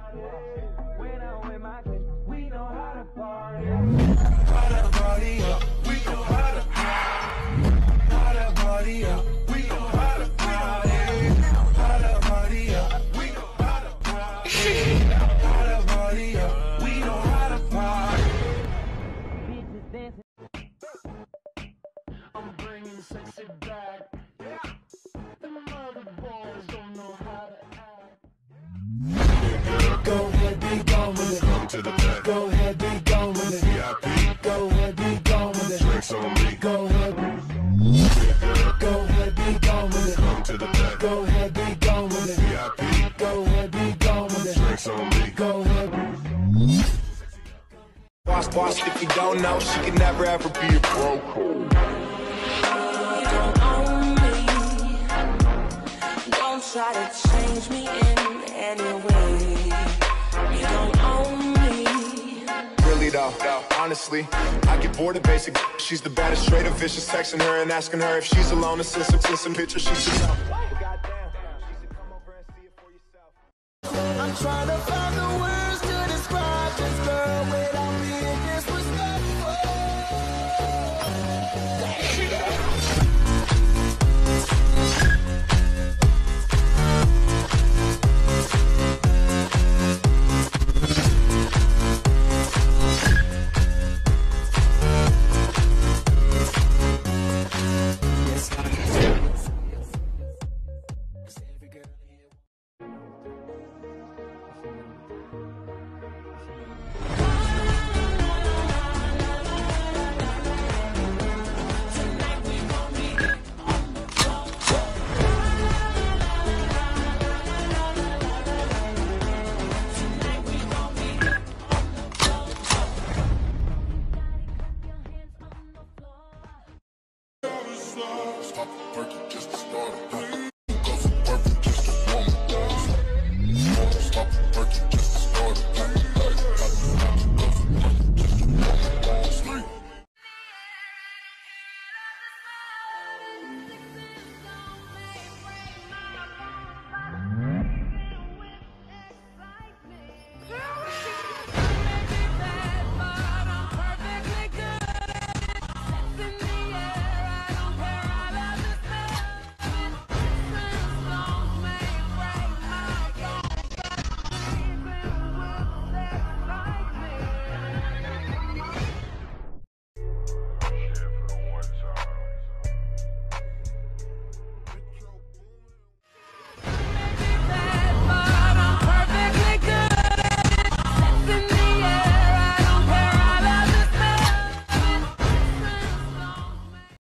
When I'm with my clique, we know how to party. How to party up, we know how to party. How to party up, we know how to party. How to party up, we know how to party. How to party up, we know how to party. Bitches dancing. I'm bringing sexy back. The mother boys don't know how to act. Go ahead, be gone with it. Come to the back. Go ahead, be gone with it. VIP. Go ahead, be gone with it. Drinks on me. Go ahead. Go ahead, be gone with it. Come to the back. Go ahead, be gone with it. VIP. Go ahead, be gone with it. Drinks on me. Go ahead. Boss, if you don't know, she can never ever be a pro. Don't own me. Don't try to change me in any way. You don't own me. Really though, honestly, I get bored of basic. She's the baddest, straight up vicious. Texting her and asking her if she's alone. And send some pictures, she should know. Goddamn, she should come over and see it for yourself. I'm trying to find the way.